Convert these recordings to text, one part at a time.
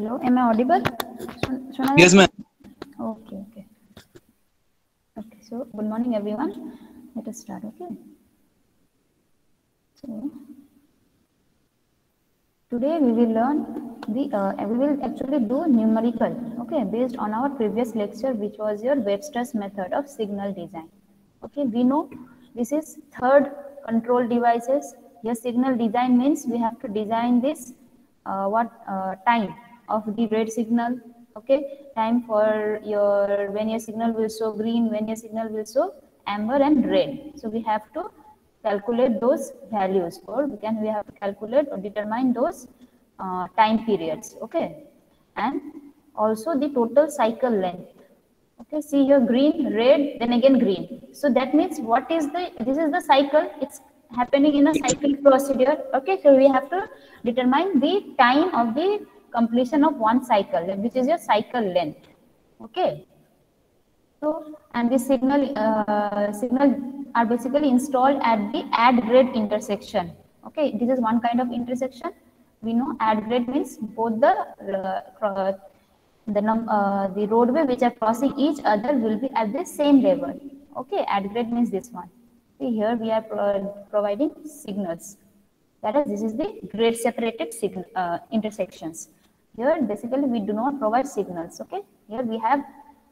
Hello, am I audible? Yes, ma'am. Okay. Okay, so good morning, everyone. Let us start. Okay. So today we will learn we will actually do numerical. Okay, based on our previous lecture, which was your Webster's method of signal design. Okay, we know this is third control devices. Your signal design means we have to design this time of the red signal. Okay, time for your when your signal will show green, when your signal will show amber and red. So we have to calculate those values, or we have to calculate or determine those time periods. Okay, and also the total cycle length. Okay, see here green, red, then again green. So that means this is the cycle. It's happening in a cyclic procedure. Okay, so we have to determine the time of the completion of one cycle, which is your cycle length. Okay. So, and the signal are basically installed at the add grade intersection. Okay, this is one kind of intersection. We know add grade means both the roadway which are crossing each other will be at the same level. Okay, add grade means this one. See here we are providing signals. That is, this is the grade separated signal intersections. Here basically we do not provide signals. Okay, here we have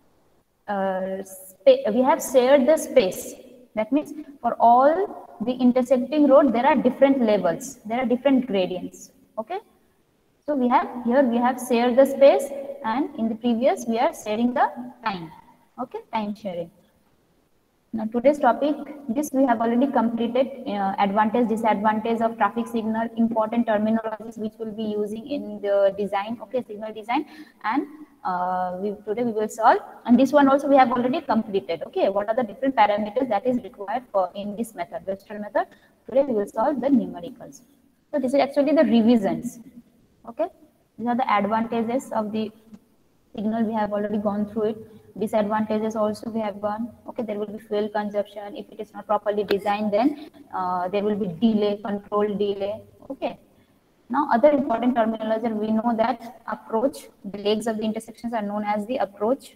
shared the space. That means for all the intersecting road, there are different levels, there are different gradients. Okay, so we have shared the space, and in the previous we are sharing the time. Okay, time sharing. Now today's topic, this we have already completed, advantage, disadvantage of traffic signal, important terminologies which we'll be using in the design, okay, signal design, and today we will solve, and this one also we have already completed. Okay, what are the different parameters that is required for in this method, Webster method. Today we will solve the numericals. So this is actually the revisions. Okay, these are the advantages of the signal, we have already gone through it. Disadvantages also we have gone. Okay, there will be fuel consumption if it is not properly designed, then there will be delay, control delay. Okay, now other important terminology, we know that approach, the legs of the intersections are known as the approach.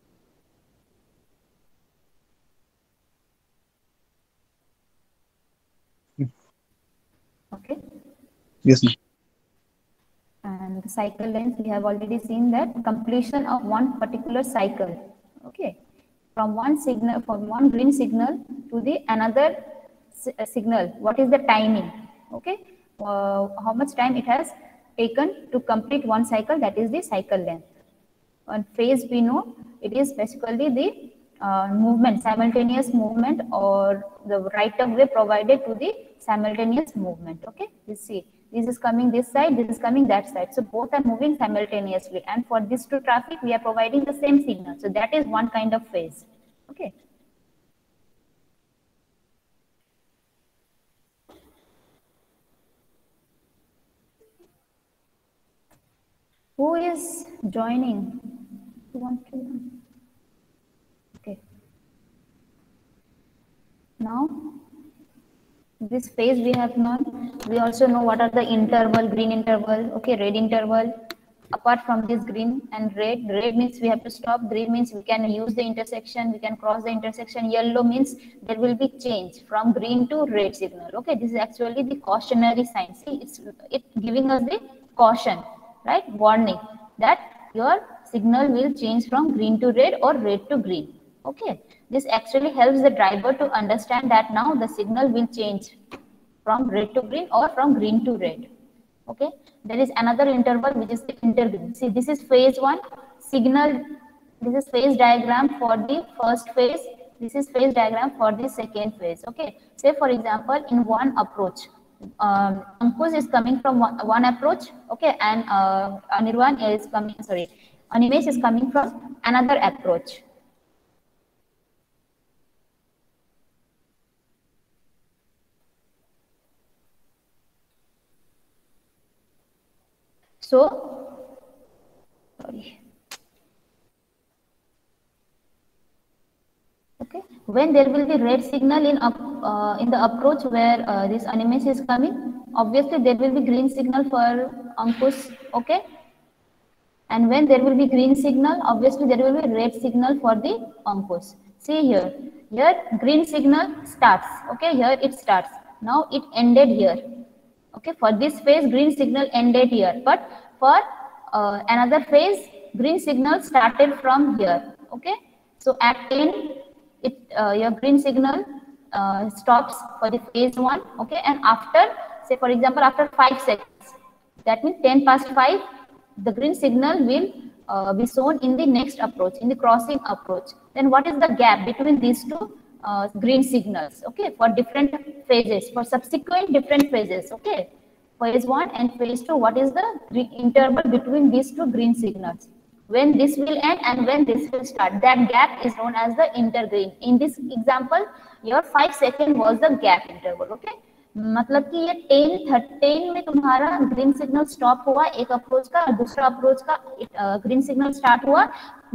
Okay, Yes, ma'am. and the cycle length, we have already seen that completion of one particular cycle. Okay, from one green signal to the another signal, what is the timing? Okay, how much time it has taken to complete one cycle, that is the cycle length. On phase, we know it is basically the movement, simultaneous movement, or the right of way provided to the simultaneous movement. Okay, you see this is coming this side, this is coming that side, so both are moving simultaneously, and for this two traffic we are providing the same signal, so that is one kind of phase. Okay, who is joining? Who want to? Okay, now this phase we have known. We also know what are the interval, green interval, okay, red interval. Apart from this green and red means we have to stop, green means we can use the intersection, we can cross the intersection, yellow means there will be change from green to red signal. Okay, this is actually the cautionary sign. See, it's giving us the caution, right, warning that your signal will change from green to red or red to green. Okay, this actually helps the driver to understand that now the signal will change from red to green or from green to red. Okay, there is another interval which is the intergreen. See, this is phase one signal. This is phase diagram for the first phase. This is phase diagram for the second phase. Okay, say for example, in one approach, Ankush is coming from one approach. Okay, and Anirvan is coming. Sorry, Animesh is coming from another approach. So, sorry. Okay, when there will be red signal in the approach where this Animesh is coming, obviously there will be green signal for Ankush. Okay, and when there will be green signal, obviously there will be red signal for the Ankush. See here, green signal starts, okay, here it starts, now it ended here, okay, for this phase green signal ended here, but for another phase green signal started from here, okay. So at 10 it your green signal stops for the phase 1, okay, and after, say for example, after 5 seconds, that means 10 past 5, the green signal will be shown in the next approach, in the crossing approach. Then what is the gap between these two green signals, okay, for different phases, for subsequent different phases, okay, phase 1 and phase 2, what is the interval between these two green signals, when this will end and when this will start, that gap is known as the intergreen. In this example your 5 second was the gap interval, okay. मतलब कि ये 10 में तुम्हारा green signal stop हुआ एक approach का, और दूसरा अप्रोच का ग्रीन सिग्नल स्टार्ट हुआ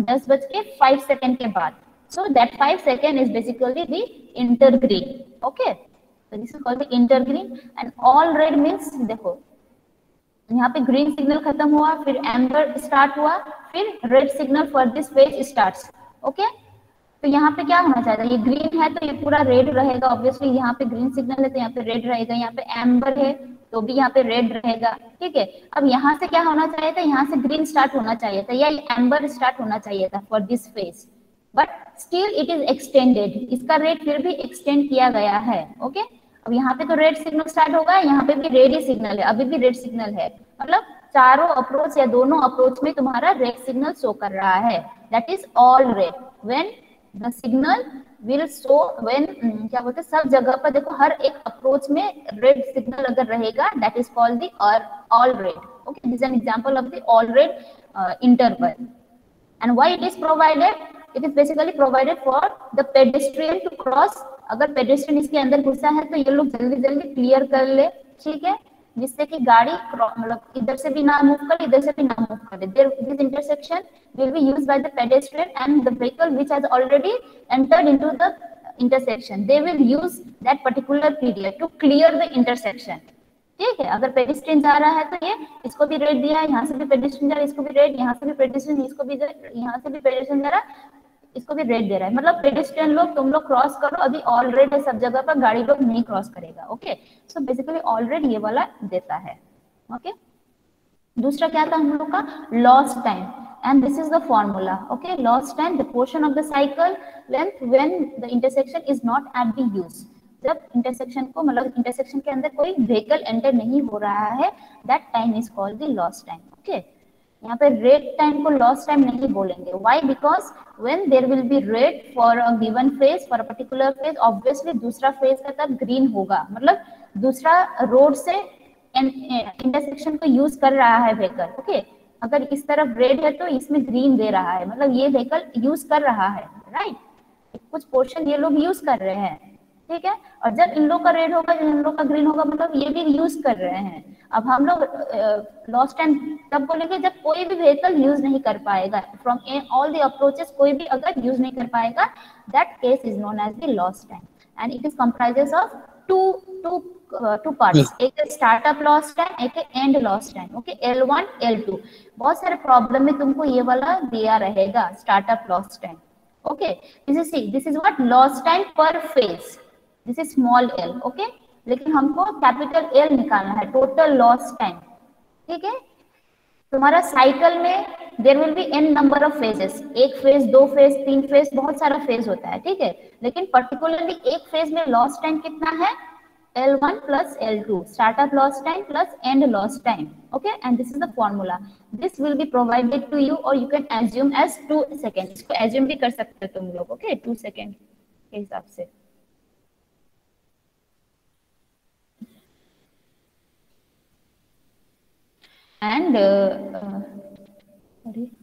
10:05 सेकेंड के बाद. So that 5 second is basically the intergreen, okay. So this is called the intergreen. And all red means, देखो यहाँ पे ग्रीन सिग्नल खत्म हुआ, फिर एम्बर स्टार्ट हुआ, फिर red signal for this phase starts, okay. तो यहाँ पे क्या होना चाहिए, ये ग्रीन है तो ये पूरा रेड रहेगा, ऑब्वियसली यहाँ पे ग्रीन सिग्नल है तो यहाँ पे रेड रहेगा, यहाँ पे एम्बर है तो भी यहाँ पे रेड रहेगा, ठीक है. अब यहाँ से क्या होना चाहिए था, यहाँ से ग्रीन स्टार्ट होना चाहिए था या एम्बर स्टार्ट होना चाहिए था for this phase, but still it is extended, इसका रेड फिर भी एक्सटेंड किया गया है, ओके. अब यहाँ पे तो रेड सिग्नल स्टार्ट होगा, यहाँ पे भी रेड ही सिग्नल है, अभी भी रेड सिग्नल है, मतलब चारों अप्रोच या दोनों अप्रोच में तुम्हारा रेड सिग्नल शो कर रहा है, that is all red. When the signal will show, when क्या बोलते हैं, सब जगह पर देखो हर एक अप्रोच में रेड सिग्नल अगर रहेगा, that is called the all red, okay. This is an example of the all red interval. And why it is provided, it is basically provided for the pedestrian to cross. अगर pedestrian इसके अंदर घुसा है तो ये लोग जल्दी जल्दी क्लियर कर ले, ठीक है, जिससे कि गाड़ी मतलब इधर से भी ना मूव करे, इधर से भी ना मूव करे. This intersection will be used by the pedestrian and the vehicle which has already entered into the intersection. They will use that particular period to clear the intersection. ठीक है, अगर पेडिस्ट्रियन जा रहा है तो ये इसको भी रेड दिया है, यहाँ से भी पेडिस्ट्रियन जा रहा है इसको भी रेड, यहाँ से भी पेडिस्ट्रियन इसको भी, यहाँ से भी पेडिस्ट्रियन जा रहा है इसको भी रेड दे रहा है. मतलब पेडिस्ट्रियन लोग तुम लोग क्रॉस करो, अभी ऑल रेड है सब जगह पर, गाड़ी लोग नहीं क्रॉस करेगा, okay. So basically all red ये वाला देता है, ओके. दूसरा क्या था हम लोग का, lost time, and this is the formula, okay. Lost time, the portion of the cycle length when the intersection is not at the use. जब इंटरसेक्शन को, मतलब इंटरसेक्शन के अंदर कोई व्हीकल एंटर नहीं हो रहा है, that time is called the lost time, okay. यहाँ पे रेड टाइम को लॉस्ट टाइम नहीं बोलेंगे, why, because when there will be red for a given phase, for a particular phase, obviously दूसरा फेज का तब ग्रीन होगा, मतलब दूसरा रोड से इंटरसेक्शन को यूज कर रहा है व्हीकल, ओके. अगर इस तरफ रेड है तो इसमें ग्रीन दे रहा है, मतलब ये व्हीकल यूज कर रहा है, राइट. कुछ पोर्शन ये लोग यूज कर रहे हैं, ठीक है. और जब इन लोग का रेड होगा, जब इन लोग का ग्रीन होगा, मतलब ये भी यूज कर रहे हैं. अब हम लोग लॉस्ट टाइम तब बोलेंगे जब कोई भी व्हीकल यूज नहीं कर पाएगा, फ्रॉम ऑल द अप्रोचेस कोई भी अगर यूज नहीं कर पाएगा, that case is known as the lost time. And it is comprises of two parts, एक स्टार्टअप लॉस्ट टाइम, एक end lost time, okay. L1 L2 बहुत सारे प्रॉब्लम में तुमको ये वाला दिया रहेगा, startup lost time, okay. This is what lost time per phase, this is small l, okay. लेकिन हमको कैपिटल L निकालना है, टोटल लॉस्ट टाइम, ठीक है. तुम्हारा साइकिल में there will be n number of phases, एक फेज, दो फेज, तीन फेज, बहुत सारा फेज होता है, ठीक है. लेकिन पर्टिकुलरली एक फेज में लॉस्ट टाइम कितना है, L1 plus L2, startup lost time plus end lost time, okay. And this is the formula. This will be provided to you, or you can assume as 2 seconds. इसको assume भी कर सकते हो तुम लोग, okay, 2 second के हिसाब से. And sorry.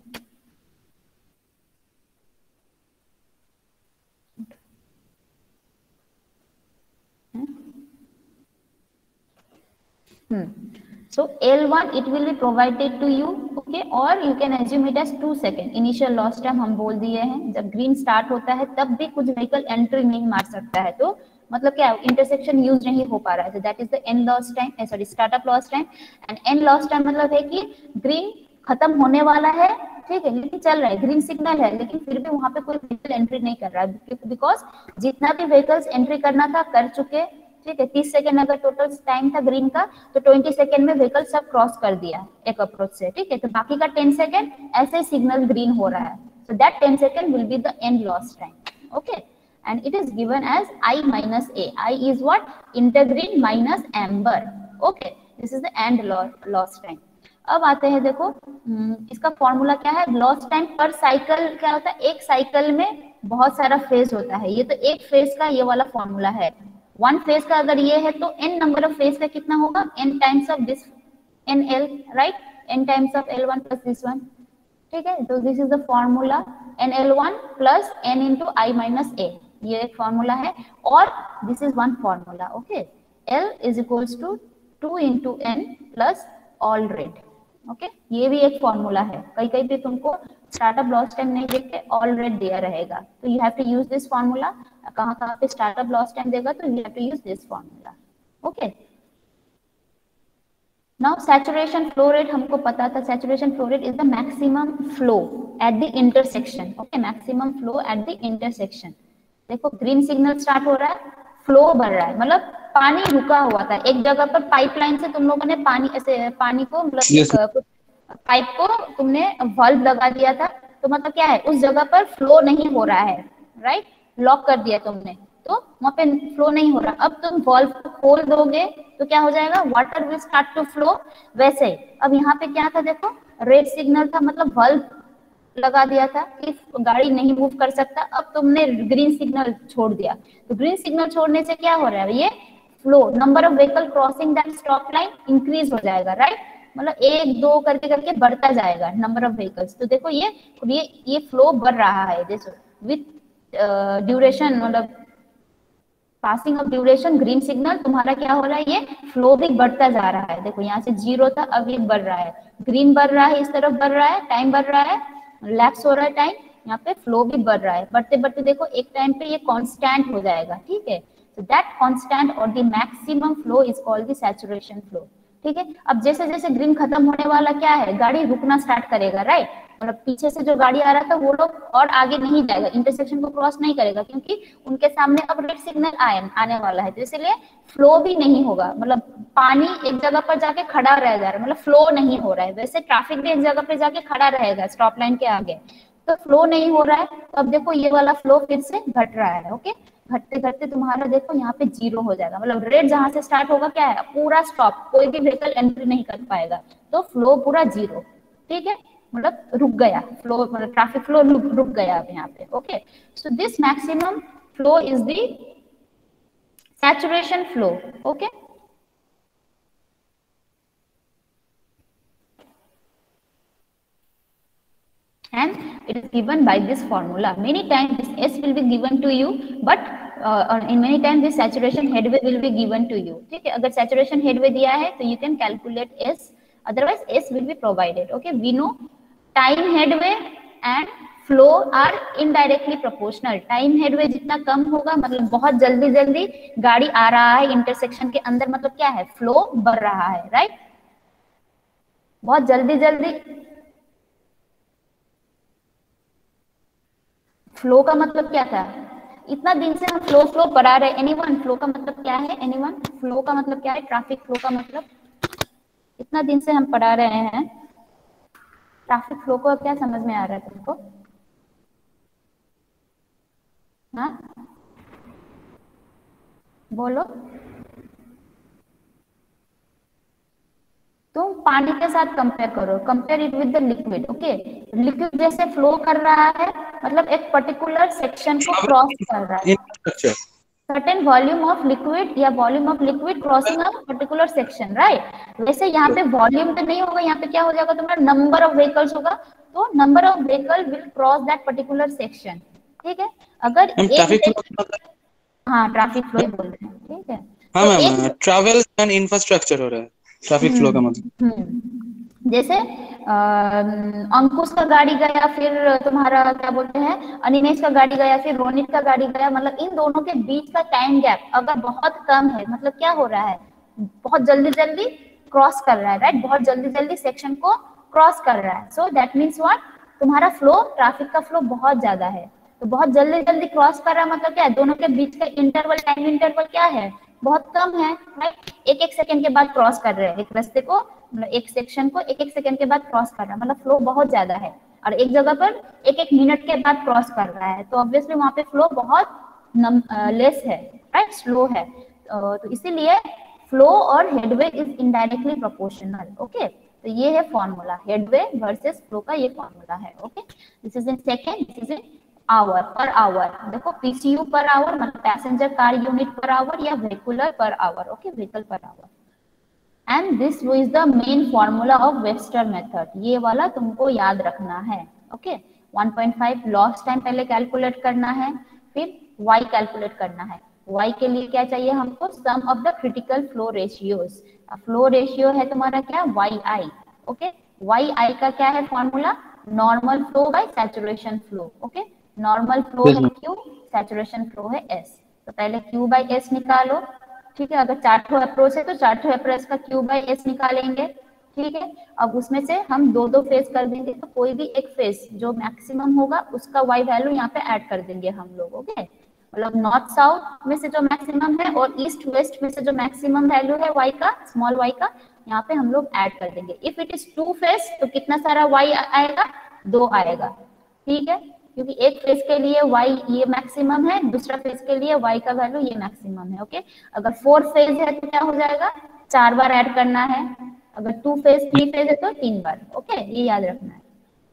So L1 it will be provided to you, okay, or you can assume it as 2 seconds. Initial lost time हम बोल दिए हैं, जब ग्रीन स्टार्ट होता है तब भी कुछ व्हीकल एंट्री नहीं मार सकता है, तो मतलब क्या इंटरसेक्शन यूज नहीं हो पा रहा है, that is the end lost time, sorry startup lost time. And end lost time मतलब है कि ग्रीन खत्म होने वाला है, ठीक है, लेकिन चल रहा है, ग्रीन सिग्नल है, लेकिन फिर भी वहां पे कोई व्हीकल एंट्री नहीं कर रहा है, बिकॉज जितना भी व्हीकल्स एंट्री करना था कर चुके, ठीक है। 30 सेकेंड अगर टोटल टाइम था ग्रीन का, तो 20 सेकेंड में व्हीकल सब क्रॉस कर दिया एक अप्रोच से, ठीक है। तो बाकी का 10 सेकेंड ऐसे सिग्नल ग्रीन हो रहा है, so that 10 second will be the end loss time, okay, and it is given as I minus A. I is what? Intergreen minus amber, okay, this is the end loss time. अब आते हैं, देखो इसका formula क्या है, loss time per cycle क्या होता है, एक साइकिल में बहुत सारा फेज होता है, ये तो एक फेज का ये वाला फॉर्मूला है। वन फेज का अगर ये है तो n नंबर ऑफ फेज का कितना होगा, n times of this nl, right, n times of l1 plus this one, ठीक है। तो this is the formula nl1 plus n into I minus A, ये एक फॉर्मूला है, और this is one formula, okay. l is equals to 2 into n plus all red, okay, ये भी एक फॉर्मूला है। कहीं कहीं पे तुमको स्टार्टअप लॉस टाइम नहीं देख के ऑल रेट दिया रहेगा, तो you have to use this formula. कहाँ कहाँ पे स्टार्टअप लॉस टाइम देगा तो you have to use this formula, okay. Now saturation flow rate हमको पता था, saturation flow rate is the maximum flow at the intersection, okay, maximum flow at the intersection। देखो green signal start हो रहा है, flow बढ़ रहा है, मतलब पानी रुका हुआ था एक जगह पर, पाइपलाइन से तुम लोगों ने पानी ऐसे पानी को मतलब पाइप को तुमने वाल्व लगा दिया था, तो मतलब क्या है, उस जगह पर फ्लो नहीं हो रहा है, राइट, लॉक कर दिया तुमने, तो वहां पे फ्लो नहीं हो रहा। अब तुम वाल्व को खोल दोगे तो क्या हो जाएगा, water will start to flow. वैसे अब यहाँ पे क्या था, देखो रेड सिग्नल था, मतलब वाल्व लगा दिया था कि गाड़ी नहीं मूव कर सकता, अब तुमने ग्रीन सिग्नल छोड़ दिया, तो ग्रीन सिग्नल छोड़ने से क्या हो रहा है, ये flow, number of vehicle crossing that stop line increase हो जाएगा, राइट, मतलब 1 2 करके करके बढ़ता जाएगा नंबर ऑफ व्हीकल्स। तो देखो ये फ्लो बढ़ रहा है, देखो विथ ड्यूरेशन, मतलब passing of duration green signal तुम्हारा क्या हो रहा है, ये फ्लो भी बढ़ता जा रहा है। देखो यहाँ से 0 था, अब ये बढ़ रहा है, ग्रीन बढ़ रहा है, इस तरफ बढ़ रहा है, टाइम बढ़ रहा है, लैप्स हो रहा है टाइम, यहाँ पे फ्लो भी बढ़ रहा है, बढ़ते बढ़ते देखो एक टाइम पे ये कांस्टेंट हो जाएगा, ठीक है। so that constant or the maximum flow is called the saturation flow, ठीक है। अब जैसे जैसे ग्रीन खत्म होने वाला क्या है, गाड़ी रुकना स्टार्ट करेगा, राइट, मतलब पीछे से जो गाड़ी आ रहा था वो लोग और आगे नहीं जाएगा, इंटरसेक्शन को क्रॉस नहीं करेगा, क्योंकि उनके सामने अब रेड सिग्नल आने वाला है, तो इसलिए फ्लो भी नहीं होगा, मतलब पानी एक जगह पर जाके खड़ा रह जा रहा है, मतलब फ्लो नहीं हो रहा है। वैसे ट्रैफिक भी एक जगह पे जाके खड़ा रहेगा स्टॉप लाइन के आगे, तो फ्लो नहीं हो रहा है, तो अब देखो ये वाला फ्लो फिर से घट रहा है, ओके, घटते घटते तुम्हारा देखो यहाँ पे 0 हो जाएगा, मतलब रेड जहां से स्टार्ट होगा क्या है, पूरा स्टॉप, कोई भी व्हीकल एंट्री नहीं कर पाएगा, तो फ्लो पूरा 0, ठीक है, मतलब रुक गया फ्लो, मतलब ट्रैफिक फ्लो रुक गया अब यहाँ पे, okay. So this maximum flow is the saturation flow, okay. And it is given by this formula. Many times this S will be given to you, but in many times this saturation headway will be given to you, ठीक है। अगर saturation headway दिया है तो you can calculate S, otherwise S will be provided, okay। We know time headway and flow are indirectly proportional। time headway जितना कम होगा, मतलब बहुत जल्दी जल्दी गाड़ी आ रहा है इंटरसेक्शन के अंदर, मतलब क्या है, फ्लो बढ़ रहा है, राइट, बहुत जल्दी जल्दी। फ्लो का मतलब क्या था, इतना दिन से हम फ्लो पढ़ा रहे, एनीवन फ्लो का मतलब क्या है, एनीवन फ्लो का मतलब क्या है, ट्रैफिक फ्लो का मतलब, इतना दिन से हम पढ़ा रहे हैं, ट्रैफिक फ्लो को क्या समझ में आ रहा है तुमको, हाँ बोलो। तुम पानी के साथ कंपेयर करो, compare it with the liquid, okay. Liquid जैसे फ्लो कर रहा है, मतलब एक पर्टिकुलर सेक्शन को क्रॉस कर रहा है, सर्टेन वॉल्यूम ऑफ लिक्विड या volume of liquid crossing a particular section, right. वैसे यहाँ पे वॉल्यूम तो नहीं होगा, यहाँ पे क्या हो जाएगा तुम्हारा, नंबर ऑफ व्हीकल्स होगा, तो number of vehicle will cross that particular section, ठीक है। अगर हाँ ट्रैफिक फ्लो बोल रहे हैं, ठीक है। हाँ मैम, ट्रैवल एंड इंफ्रास्ट्रक्चर हो रहा है ट्रैफिक फ्लो का मतलब। जैसे अंकुश का गाड़ी गया, फिर तुम्हारा क्या बोलते हैं अनिमेश का गाड़ी गया, फिर रोनित का गाड़ी गया, मतलब इन दोनों के बीच का टाइम गैप अगर बहुत कम है, मतलब क्या हो रहा है, बहुत जल्दी जल्दी क्रॉस कर रहा है, राइट, बहुत जल्दी जल्दी सेक्शन को क्रॉस कर रहा है, सो दैट मीन्स व्हाट, तुम्हारा फ्लो, ट्रैफिक का फ्लो बहुत ज्यादा है, तो बहुत जल्दी जल्दी क्रॉस कर रहा है, मतलब क्या है, दोनों के बीच का इंटरवल, टाइम इंटरवल क्या है, बहुत कम है, राइट। एक एक सेकंड के बाद क्रॉस कर रहे हैं एक रास्ते को, मतलब एक सेक्शन को एक एक सेकंड के बाद क्रॉस कर रहा है, मतलब फ्लो बहुत ज्यादा है, और एक जगह पर एक एक मिनट के बाद क्रॉस कर रहा है, तो ऑब्वियसली वहां पे फ्लो बहुत लेस है, राइट, स्लो है, तो इसीलिए फ्लो और headway is indirectly proportional, okay. तो ये है फॉर्मूला, हेडवे वर्सेस फ्लो का ये फॉर्मूला है, okay. This is in second, this is in hour, per hour, देखो पीसीयू पर आवर मतलब passenger car unit per hour या vehicular per hour, okay, vehicle per hour. And this is the main formula of Webster method, ये वाला तुमको याद रखना है, okay. 1.5 loss time पहले कैलकुलेट करना है, फिर y कैलकुलेट करना है, y के लिए क्या चाहिए हमको, sum of the critical flow ratios, flow ratio है तुम्हारा क्या, yi, ओके। yi का क्या है formula, normal flow by saturation flow, okay. Normal flow है q, सैचुरेशन फ्लो है s, तो पहले q बाय s निकालो, ठीक है। अगर चार्टो अप्रोच है तो चार्टो अप्रोच का q बाय s निकालेंगे, ठीक है। अब उसमें से हम दो दो फेज कर देंगे, तो कोई भी एक फेज जो मैक्सिमम होगा उसका y वैल्यू यहाँ पे ऐड कर देंगे हम लोग, ओके। मतलब नॉर्थ साउथ में से जो मैक्सिमम है और ईस्ट वेस्ट में से जो मैक्सिमम वैल्यू है y का, स्मॉल y का, यहाँ पे हम लोग ऐड कर देंगे। If it is two phase तो कितना सारा y आएगा, 2 आएगा, ठीक है, क्योंकि एक फेज के लिए y ये मैक्सिमम है, दूसरा फेज के लिए y का वैल्यू ये मैक्सिमम है, ओके। अगर 4 फेज है तो क्या हो जाएगा, 4 बार ऐड करना है, अगर 2 फेज 3 फेज है तो 3 बार, ओके, ये याद रखना है।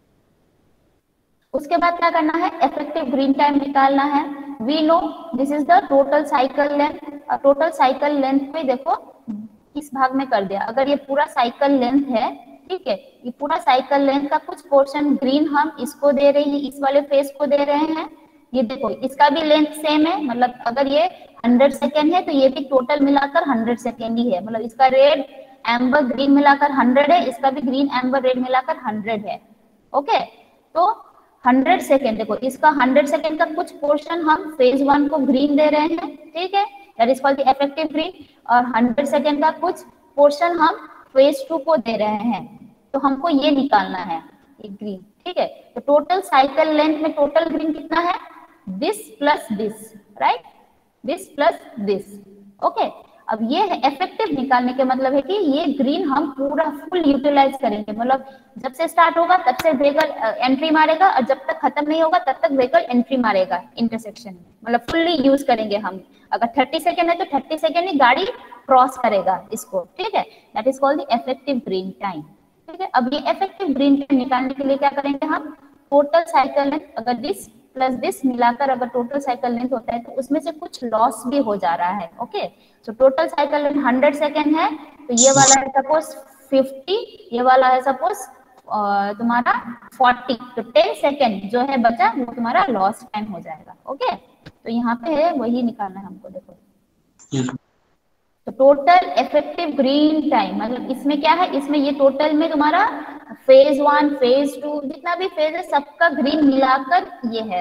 उसके बाद क्या करना है, इफेक्टिव ग्रीन टाइम निकालना है। We know this is the total cycle length, total cycle length पे देखो किस भाग में कर दिया, अगर ये पूरा साइकिल लेंथ है, ठीक है, ये पूरा साइकिल लेंथ का कुछ पोर्शन ग्रीन हम इसको दे रहे हैं, इस वाले फेज को दे रहे हैं, ये देखो इसका भी लेंथ सेम है, मतलब अगर ये 100 सेकेंड है तो ये भी टोटल मिलाकर 100 सेकेंड ही है, मतलब इसका रेड एम्बर ग्रीन मिलाकर 100 है, इसका भी ग्रीन एम्बर रेड मिलाकर 100 है, ओके। तो 100 सेकेंड, देखो इसका 100 सेकेंड का कुछ पोर्शन हम फेज 1 को ग्रीन दे रहे हैं, ठीक है, that is called the effective green, और 100 सेकेंड का कुछ पोर्शन हम फेज 2 को दे रहे हैं, तो हमको ये निकालना है, ये ग्रीन, ठीक है। तो टोटल साइकिल लेंथ में टोटल ग्रीन कितना है, this plus this, right, this plus this, okay. अब ये है इफेक्टिव निकालने के मतलब है कि ये ग्रीन हम पूरा फुल यूटिलाइज करेंगे, मतलब जब से स्टार्ट होगा तब से व्हीकल एंट्री मारेगा और जब तक खत्म नहीं होगा तब तक व्हीकल एंट्री मारेगा इंटरसेक्शन में, मतलब फुल्ली यूज करेंगे हम। अगर 30 सेकेंड है तो 30 सेकेंड ही गाड़ी क्रॉस करेगा इसको, ठीक है, that is called the effective green time, ठीक है। अब ये इफेक्टिव ग्रीन टाइम निकालने के लिए क्या करेंगे हम, टोटल साइकिल लेंथ, अगर दिस प्लस दिस मिलाकर अगर टोटल साइकिल लेंथ होता है तो उसमें से कुछ लॉस भी हो जा रहा है, ओके। तो टोटल साइकिल लेंथ 100 सेकेंड है, तो ये वाला है सपोज 50, ये वाला है सपोज तुम्हारा 40, तो 10 सेकेंड जो है बचा वो तुम्हारा लॉस टाइम हो जाएगा, ओके। तो यहाँ पे है वही निकालना है हमको, देखो तो टोटल इफेक्टिव ग्रीन टाइम, मतलब इसमें क्या है, इसमें ये टोटल में तुम्हारा फेज 1 फेज 2 जितना भी फेज है सबका ग्रीन मिलाकर ये है,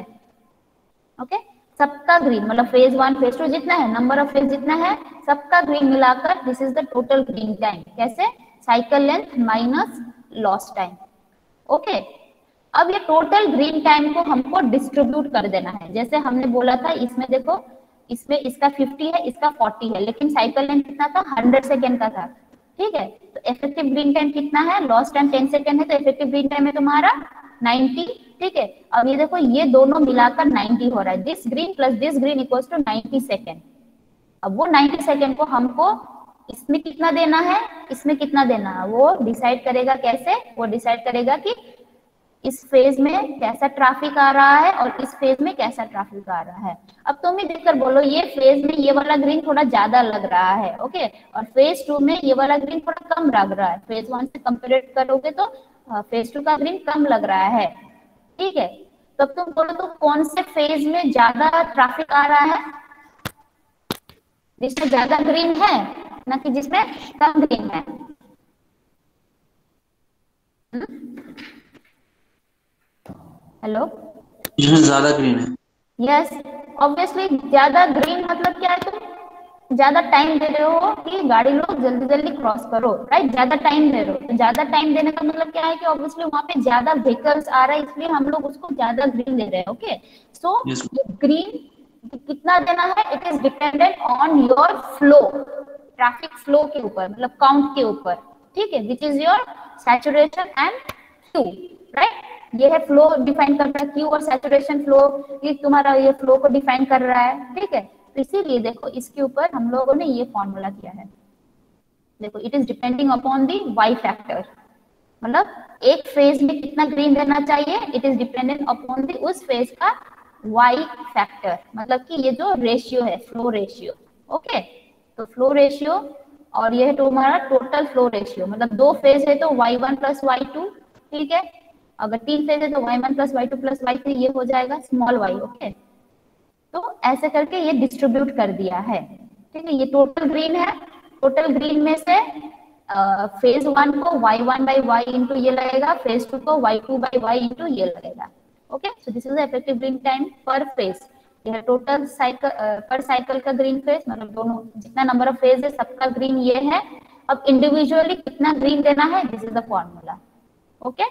ओके, सबका ग्रीन, मतलब फेज 1 फेज 2 जितना है, नंबर ऑफ फेज जितना है सबका ग्रीन मिलाकर this is the total green time, कैसे, cycle length minus loss time, okay. अब ये टोटल ग्रीन टाइम को हमको डिस्ट्रीब्यूट कर देना है, जैसे हमने बोला था इसमें देखो, इसमें इसका 50 है, इसका 40 है, लेकिन साइकिल लेंथ कितना था, 100 सेकेंड का था, ठीक है। तो इफेक्टिव ग्रीन टाइम कितना है, लॉस टाइम 10 सेकेंड है, तो इफेक्टिव ग्रीन टाइम है तुम्हारा 90, ठीक है। अब ये देखो ये दोनों मिलाकर 90 हो रहा है, this green plus this green equals to 90 second. अब वो 90 सेकेंड को हमको इसमें कितना देना है, इसमें कितना देना है, वो डिसाइड करेगा, कैसे, वो डिसाइड करेगा कि इस फेज में कैसा ट्रैफिक आ रहा है और इस फेज में कैसा ट्रैफिक आ रहा है। अब तुम ही देखकर बोलो, ये फेज में ये वाला ग्रीन थोड़ा ज्यादा लग रहा है, ओके, और फेज 2 में ये वाला ग्रीन थोड़ा कम लग रहा है, फेज 1 से कंपेयर करोगे तो फेज 2 का ग्रीन कम लग रहा है, ठीक है। तब तुम बोलो तो कौन से फेज में ज्यादा ट्रैफिक आ रहा है, जिसमें ज्यादा ग्रीन है ना कि जिसमें कम ग्रीन है, हेलो, जिसमें ज्यादा ग्रीन है, यस, ऑब्वियसली ज्यादा ग्रीन मतलब क्या है, तुम ज्यादा टाइम दे रहे हो कि गाड़ी लोग जल्दी जल्दी क्रॉस करो, राइट, ज्यादा टाइम दे रहे हो, तो ज्यादा टाइम देने का मतलब क्या है कि ऑब्वियसली वहां पे ज्यादा व्हीकल्स आ रहा है, इसलिए हम लोग उसको ज्यादा ग्रीन दे रहे हैं। ओके, सो ग्रीन कितना देना है, it is dependent on your flow, traffic flow के ऊपर, मतलब काउंट के ऊपर, ठीक है, which is your saturation and Q, right. ये है फ्लो डिफाइन करता है, क्यू और सैचुरेशन फ्लो, ये तुम्हारा ये फ्लो को डिफाइन कर रहा है, ठीक है। तो इसीलिए देखो इसके ऊपर हम लोगों ने ये फॉर्मूला किया है, देखो it is depending upon the Y factor, मतलब एक फेज में कितना ग्रीन देना चाहिए, it is dependent upon the उस फेज का वाई फैक्टर, मतलब कि ये जो रेशियो है, फ्लो रेशियो। ओके, तो फ्लो रेशियो, और ये है तुम्हारा टोटल फ्लो रेशियो, मतलब दो फेज है तो y1 प्लस y2, ठीक है, अगर तीन फेज है तो y1 plus y2 plus y3, ये हो जाएगा स्मॉल y। ओके, तो ऐसे करके ये डिस्ट्रीब्यूट कर दिया है, ठीक है। ये टोटल ग्रीन है, टोटल ग्रीन में से फेज वन को y1 बाई वाई इंटू ये लगेगा, फेज टू को y2 बाई वाई इंटू ये लगेगा। Okay, so this is effective green time per phase, यह टोटल साइकिल पर साइकिल का ग्रीन फेज, मतलब दोनों जितना नंबर ऑफ फेज है सबका ग्रीन ये है। अब इंडिविजुअली कितना ग्रीन देना है, this is the formula. Okay,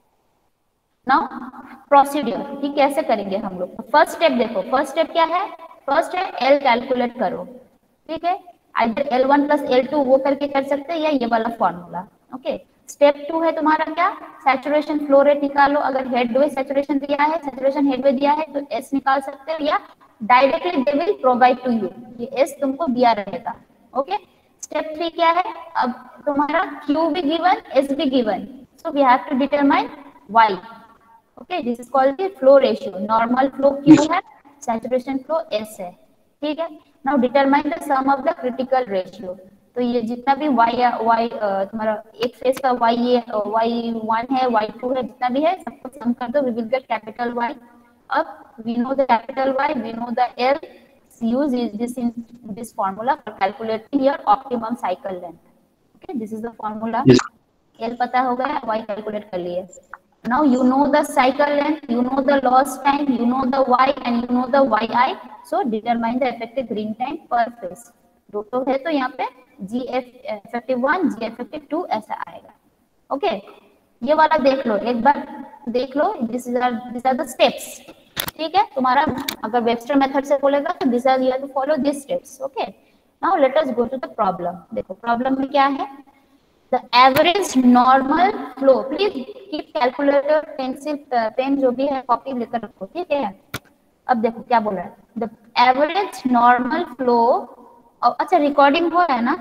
now procedure कि कैसे करेंगे हम लोग। फर्स्ट स्टेप देखो, फर्स्ट स्टेप क्या है, फर्स्ट है एल कैलकुलेट करो, ठीक है, आइदर L1 प्लस L2 वो करके कर सकते हैं या ये वाला फॉर्मूला। ओके, स्टेप 2 है तुम्हारा क्या, सैचुरेशन फ्लो रेट निकालो, अगर हेडवे सैचुरेशन दिया है, सैचुरेशन हेडवे दिया है तो S निकाल सकते हो, या directly they will provide to you, ये S तुमको दिया रहेगा। ओके, स्टेप 3 क्या है, अब तुम्हारा Q भी गिवन, S भी given, so we have to determine Y। Okay, this is called the flow ratio, normal flow Q है, सैचुरेशन फ्लो S है, ठीक है। Now determine the sum of the critical ratio, तो ये जितना भी y तुम्हारा एक फेज का y1 है, y2 है, जितना भी है सबको सम कर दो, we will get capital Y। अब we know the capital Y, we know the L, use is this in this formula for calculating your optimum cycle length। okay, this is the formula। yes L पता हो गया, Y calculate कर लिए। Now you know the cycle length, you know the loss time, you know the Y and you know the YI, so determine the effective green time per phase। दो तो है तो यहाँ पे G effective 1, G effective 2 ऐसा आएगा। Okay, ये वाला देख लो, एक बार देख लो, दिस आर द स्टेप्स, ठीक है। तुम्हारा अगर वेबस्टर मेथड से बोलेगा तो this are you have to follow this steps. Okay, now let us go to the problem. देखो प्रॉब्लम में क्या है, the average normal flow, please keep calculator, pencil, pen जो भी है कॉपी लेकर रखो, ठीक है। अब देखो क्या बोल रहा है, the average normal flow, अच्छा रिकॉर्डिंग हो रहा है ना,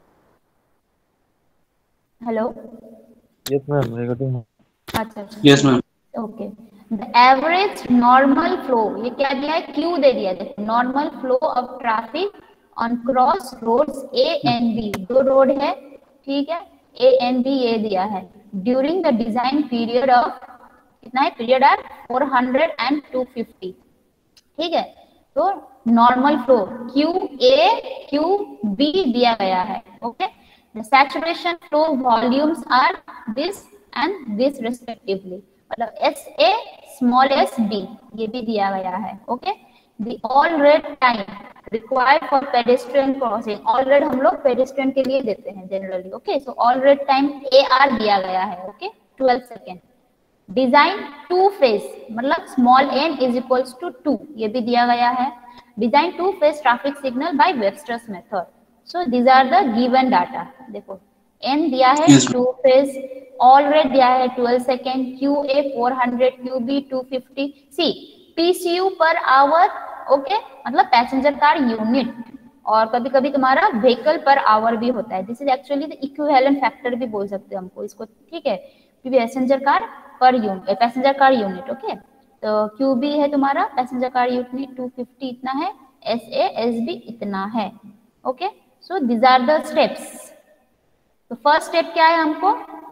हेलो, यस मैम, रिकॉर्डिंग। अच्छा yes ma'am okay, the average normal flow, ये क्या दिया है, क्यू दे दिया है, normal flow of traffic on cross roads A and B, दो रोड है, ठीक है, ए एंड बी ये दिया है, during the design period of, कितना है पीरियड है 400 एंड 250, ठीक है। तो normal flow Q A Q B दिया गया है। Okay, the saturation flow volumes are this and this respectively, मतलब S A small S B ये भी दिया गया है। Okay, the all red time required for pedestrian crossing, all red हम लोग पेडेस्ट्रियन के लिए देते हैं generally. Okay, so all red time A R दिया गया है। Okay, 12 second. Design two phase, मतलब small N is equals to 2, ये भी दिया गया है। Design two phase traffic signal by Webster's method, so these are the given data. देखो एन दिया है yes two phase, all red दिया है 12 second, Q A 400, Q B 250, C PCU per hour, okay, मतलब पैसेंजर कार यूनिट, और कभी कभी तुम्हारा व्हीकल पर आवर भी होता है, this is actually the equivalent factor भी बोल सकते हो हमको इसको, ठीक है, passenger car per unit, passenger car unit. Okay, तो क्यू बी है तुम्हारा पैसेंजर कार यूनिट 250 इतना है, एस ए एस बी इतना है। Okay, so these are the steps. तो फर्स्ट स्टेप क्या है हमको,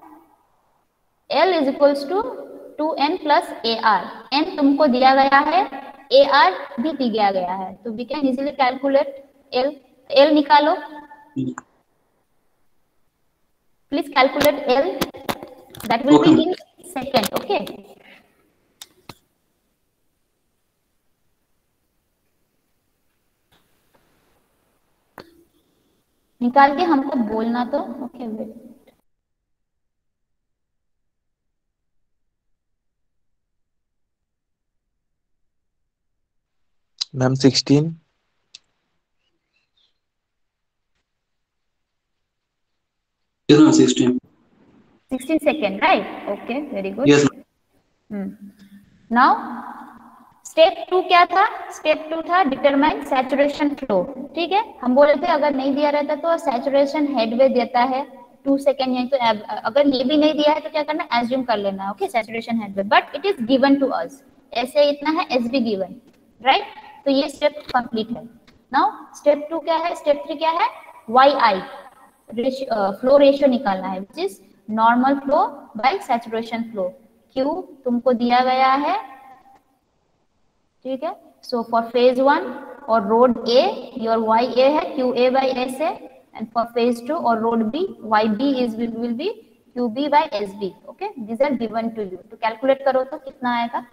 L is equals to 2n plus A R, N तुमको दिया गया है, ए आर भी दिया गया है, तो we can easily calculate L। L निकालो please, calculate L, that will okay be in second। okay, निकाल के हमको बोलना तो। Okay wait, ma'am 16। Yes, ma'am, 16. 16 second right, okay very good. Yes, now step 2 क्या था? स्टेप 2 था डिटरमाइन सैचुरेशन फ्लो। ठीक है, हम बोले थे अगर नहीं दिया रहता तो सैचुरेशन हेडवे देता है 2 सेकेंड, यानी तो अगर ये भी नहीं दिया है तो क्या करना, एज्यूम कर लेना okay saturation headway, but it is given to us, ऐसे इतना है एस बी गिवन राइट। तो ये स्टेप कंप्लीट है। नाउ स्टेप 2 क्या है? स्टेप 3 क्या है? वाई आई फ्लो रेशियो निकालना है, which is normal flow by saturation flow. Q तुमको दिया गया है, ठीक है। सो फॉर फेज 1 और road A, your Y A है Q A by S A, and for phase 2 और road B, Y B is will be Q B by S B. Okay, this are given to you, तो calculate करो तो कितना आएगा।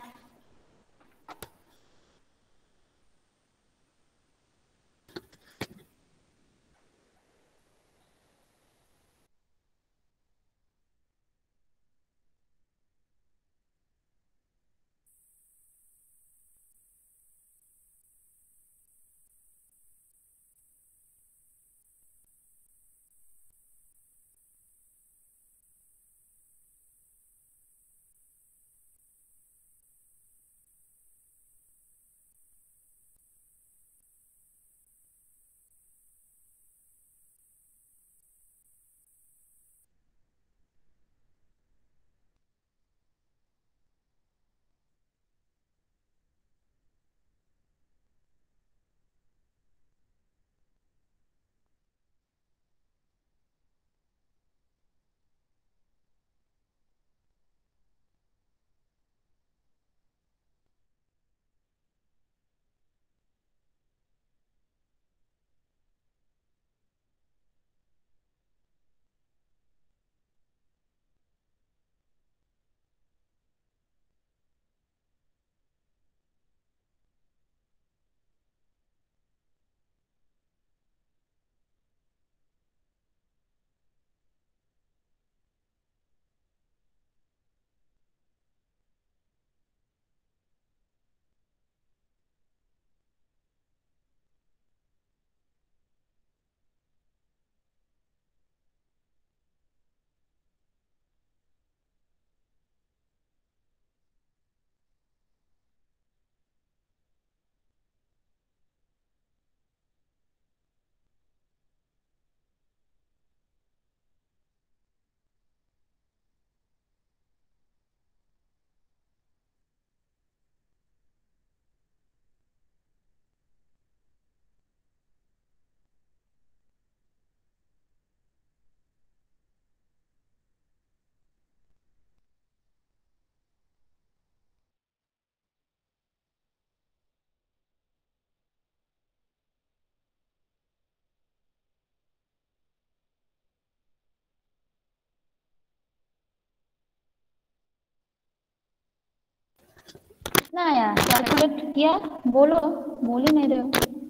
कितना आया? Calculate किया? बोलो, बोल ही नहीं रहे हो।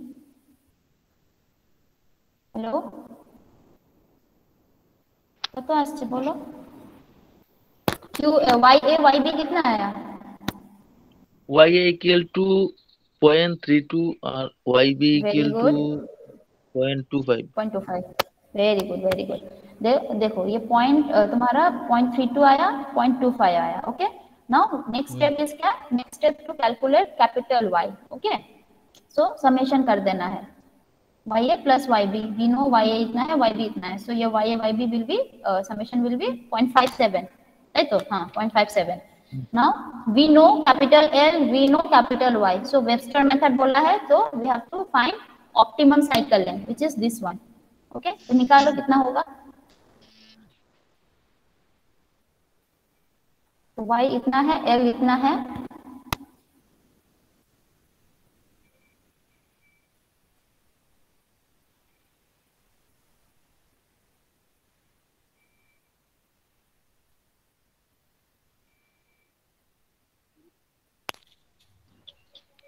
हेलो, तो आज बोलो। Q Y A Y B कितना आया? y equal to 0.32 और yb वेरी equal to गुड, 0.25. 0.25, वेरी गुड वेरी गुड। देखो ये पॉइंट तुम्हारा 0.32 आया, 0.25 आया। Okay, now next step is क्या? Next step to calculate capital Y. Okay, so summation कर देना है Y A plus Y B. We know Y A इतना है, वाई बी इतना है, सो ये Y A Y B will be summation will be 0.57, right? तो हाँ 0.57। Now we know capital L, we know capital Y, so Webster method बोला है तो we have to find optimum cycle length which is this one. Okay, तो निकालो कितना होगा। तो y इतना है, l इतना है,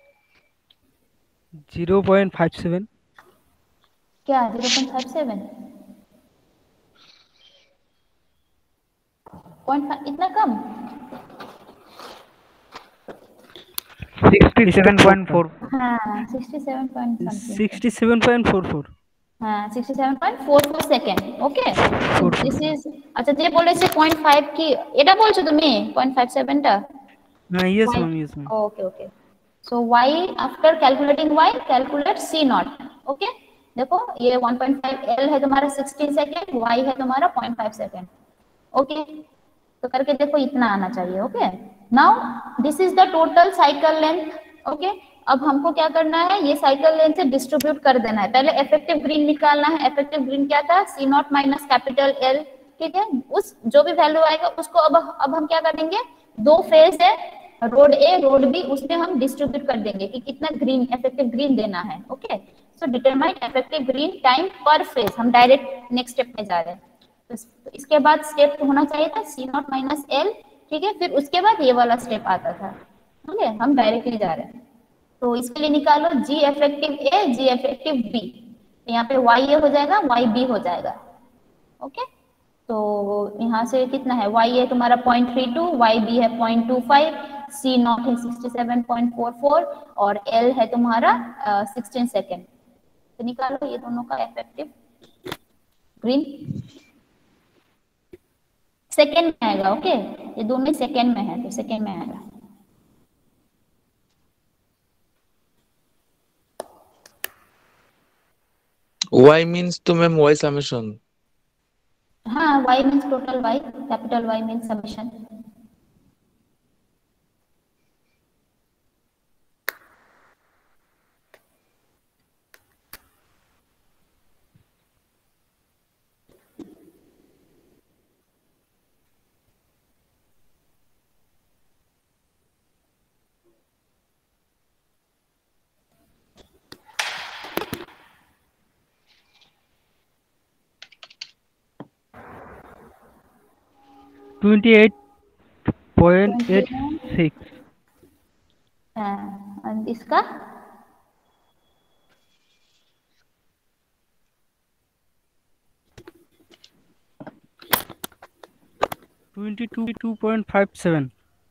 $0.57। क्या 0.57? 0.5 इतना कम? 67.4 हाँ 67 पॉइंट समथिंग। 67.44 हाँ 67.44 second. Okay so 44 this is अच्छा जे বলেছে 0.5 কি এটা বলছো তুমি 0.57 টা? yes y ma'am, yes ma'am. Okay okay so y after calculating y calculate c naught. Okay देखो ये 1.5 l है तुम्हारा 16 सेकेंड, y है तुम्हारा 0.5 सेकेंड। ओके तो करके देखो इतना आना चाहिए। Okay now this is the total cycle length. Okay अब हमको क्या करना है, ये साइकिल लेंथ से डिस्ट्रीब्यूट कर देना है। पहले इफेक्टिव ग्रीन निकालना है। इफेक्टिव ग्रीन क्या था, C naught minus capital L. ठीक है उस जो भी वैल्यू आएगा उसको अब हम क्या करेंगे, दो फेज है रोड ए रोड बी, उसमें हम डिस्ट्रीब्यूट कर देंगे कि कितना ग्रीन इफेक्टिव ग्रीन देना है। Okay so determine effective green time per phase. हम डायरेक्ट नेक्स्ट स्टेप में जा रहे हैं। तो इसके बाद स्टेप होना चाहिए था सी नॉट माइनस एल। ठीक है फिर उसके बाद ये वाला स्टेप आता था। ठीक है हम डायरेक्टली जा रहे हैं। तो इसके लिए निकालो G effective A G effective B. तो यहाँ पे वाई ए हो जाएगा वाई बी हो जाएगा। ओके तो यहाँ से कितना है, वाई ए तुम्हारा 0.32, वाई बी है 0.25, सी नॉट है 67.44 और एल है तुम्हारा 16 सेकेंड। तो निकालो ये दोनों का इफेक्टिव ग्रीन सेकेंड में आएगा। ओके ये दोनों सेकेंड में है तो सेकेंड में आएगा। Y means to ma'am Y summation. हाँ y means total y, capital Y means summation. $28.86 और इसका $22.57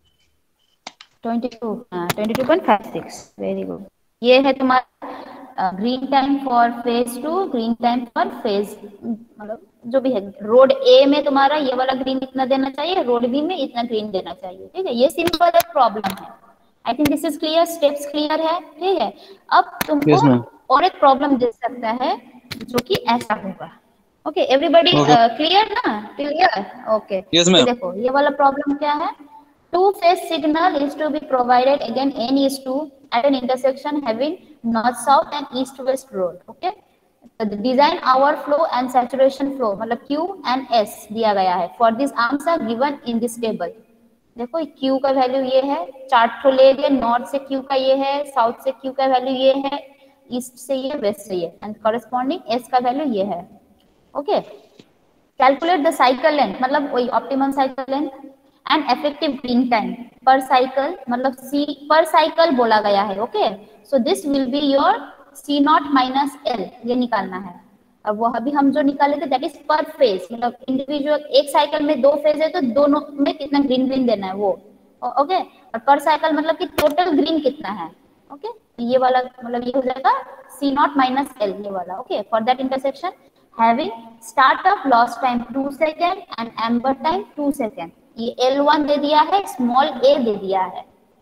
22.56। Very good. ये है तुम्हारा green time for phase two, green time for phase मतलब जो भी है। रोड ए में तुम्हारा ये वाला ग्रीन इतना देना चाहिए, रोड बी में इतना ग्रीन देना चाहिए। ठीक है ये सिंपल एक प्रॉब्लम है। I think this is clear, steps clear है। ठीक है अब तुमको Yes, ma'am. और एक प्रॉब्लम दे सकता है जो कि ऐसा होगा। ओके एवरीबॉडी क्लियर ना, क्लियर? ओके Yes, तो ma'am. देखो ये वाला प्रॉब्लम क्या है, two-phase signal is to be provided again n is to at an intersection having north south and east west road. Okay so the design hour flow and saturation flow मतलब q and s दिया गया है। for these arms are given in this table। देखो q का value ये है, chart तो ले लिए, नॉर्थ से q का ये है, साउथ से q का वैल्यू ये है, ईस्ट से ये, वेस्ट से ये, एंड कॉरेस्पॉन्डिंग s का वैल्यू ये है। Okay calculate the cycle length मतलब वही optimum cycle length and effective green time per cycle मतलब सी पर साइकिल बोला गया है। Okay so this will be your C naught minus L, ये निकालना है। अब वो अभी हम जो निकाले थे दैट इज पर फेज मतलब इंडिविजुअल, एक साइकिल में दो फेज है तो दोनों में कितना ग्रीन ग्रीन देना है वो। ओके और पर साइकिल मतलब कि टोटल ग्रीन कितना है। ओके ये वाला मतलब ये हो जाएगा सी नॉट माइनस एल ये वाला। Okay for that intersection having startup loss time 2 second and amber time 2 second. ये L1 दे दिया है, स्मॉल a दे दिया है।